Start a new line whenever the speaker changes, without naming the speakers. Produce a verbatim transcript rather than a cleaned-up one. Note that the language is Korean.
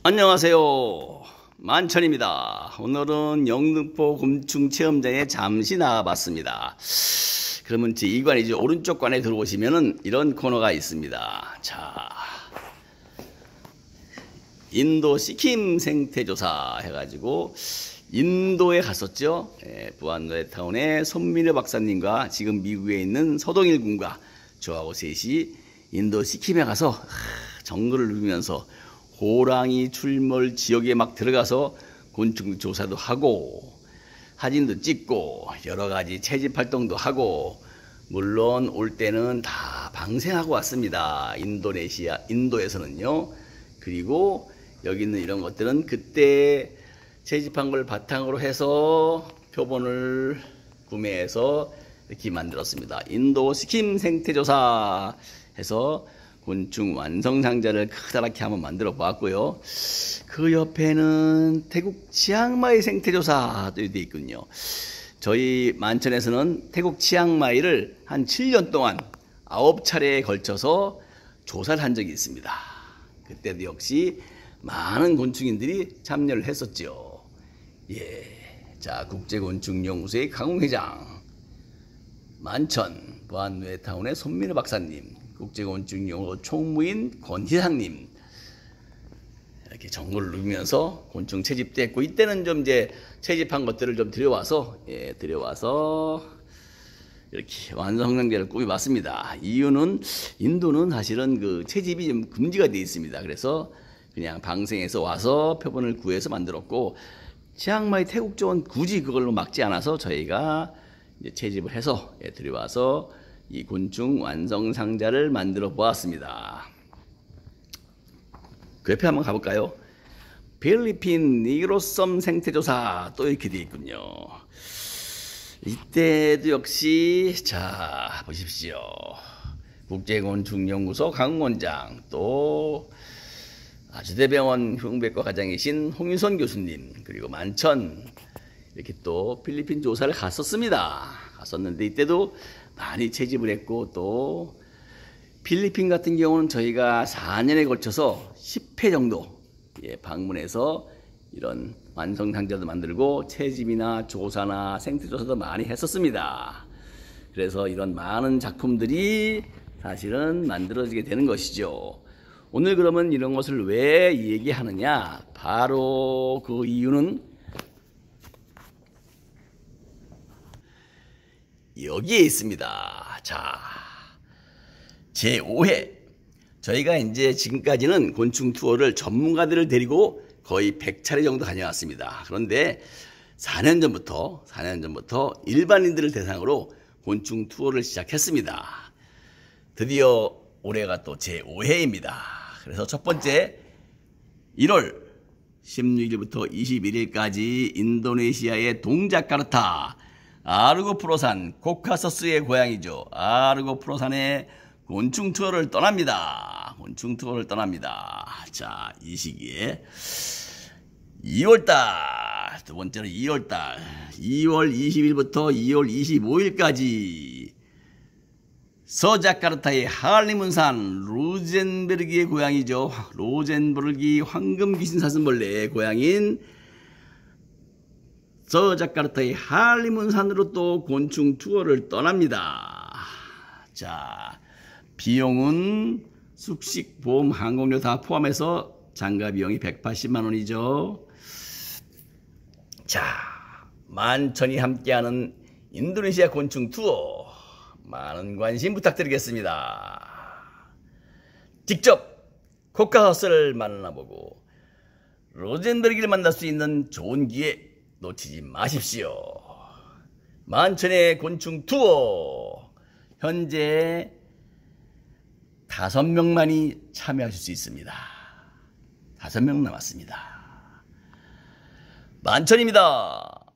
안녕하세요. 만천입니다. 오늘은 영등포 곤충 체험장에 잠시 나와봤습니다. 그러면 제이 관이죠. 오른쪽 관에 들어오시면은 이런 코너가 있습니다. 자, 인도 시킴 생태조사 해가지고 인도에 갔었죠. 예, 부안노래타운의 손민호 박사님과 지금 미국에 있는 서동일 군과 저하고 셋이 인도 시킴에 가서 하, 정글을 누비면서 호랑이 출몰 지역에 막 들어가서 곤충 조사도 하고 사진도 찍고 여러 가지 채집 활동도 하고, 물론 올 때는 다 방생하고 왔습니다. 인도네시아, 인도에서는요. 그리고 여기 있는 이런 것들은 그때 채집한 걸 바탕으로 해서 표본을 구매해서 이렇게 만들었습니다. 인도 시킴 생태조사 해서 곤충 완성상자를 크다랗게 한번 만들어 보았고요. 그 옆에는 태국 치앙마이 생태조사도 되어 있군요. 저희 만천에서는 태국 치앙마이를 한 칠 년 동안 아홉 차례에 걸쳐서 조사를 한 적이 있습니다. 그때도 역시 많은 곤충인들이 참여를 했었죠. 예, 자, 국제곤충연구소의 강웅 회장, 만천 부안노래타운의 손민호 박사님, 국제곤충연구소 총무인 권희상님, 이렇게 정보를 누비면서 곤충 채집도 했고, 이때는 좀 이제 채집한 것들을 좀 들여와서, 예, 들여와서 이렇게 완성상자를 꾸며봤습니다. 이유는 인도는 사실은 그 채집이 좀 금지가 되어 있습니다. 그래서 그냥 방생해서 와서 표본을 구해서 만들었고, 치앙마이 태국 쪽은 굳이 그걸로 막지 않아서 저희가 이제 채집을 해서, 예, 들여와서 이 곤충 완성 상자를 만들어 보았습니다. 그 옆에 한번 가볼까요? 필리핀 니그로섬 생태조사 또 이렇게 되어 있군요. 이때도 역시 자 보십시오. 국제곤충연구소 강원장, 또 아주대병원 흉백과 과장이신 홍윤선 교수님, 그리고 만천 이렇게 또 필리핀 조사를 갔었습니다. 갔었는데 이때도 많이 채집을 했고, 또 필리핀 같은 경우는 저희가 사 년에 걸쳐서 십 회 정도, 예, 방문해서 이런 완성상자도 만들고 채집이나 조사나 생태조사도 많이 했었습니다. 그래서 이런 많은 작품들이 사실은 만들어지게 되는 것이죠. 오늘 그러면 이런 것을 왜 얘기하느냐, 바로 그 이유는 여기에 있습니다. 자, 제오 회. 저희가 이제 지금까지는 곤충 투어를 전문가들을 데리고 거의 백 차례 정도 다녀왔습니다. 그런데 사 년 전부터, 사 년 전부터 일반인들을 대상으로 곤충 투어를 시작했습니다. 드디어 올해가 또 제오 회입니다. 그래서 첫 번째 일월 십육 일부터 이십일 일까지 인도네시아의 동자카르타 아르고프로산, 코카서스의 고향이죠. 아르고프로산의 곤충 투어를 떠납니다. 곤충 투어를 떠납니다. 자, 이 시기에 이월달, 두 번째는 이월달, 이월 이십 일부터 이월 이십오 일까지 서자카르타의 할리문산 로젠베르기의 고향이죠. 로젠베르기 황금귀신 사슴벌레의 고향인 서자카르타의 할리문산으로 또 곤충 투어를 떠납니다. 자, 비용은 숙식, 보험, 항공료 다 포함해서 장가 비용이 백팔십만 원이죠. 자, 만천이 함께하는 인도네시아 곤충 투어, 많은 관심 부탁드리겠습니다. 직접 코카서스를 만나보고 로젠베르기를 만날 수 있는 좋은 기회 놓치지 마십시오. 만천의 곤충 투어, 현재 다섯 명만이 참여하실 수 있습니다. 다섯 명 남았습니다. 만천입니다.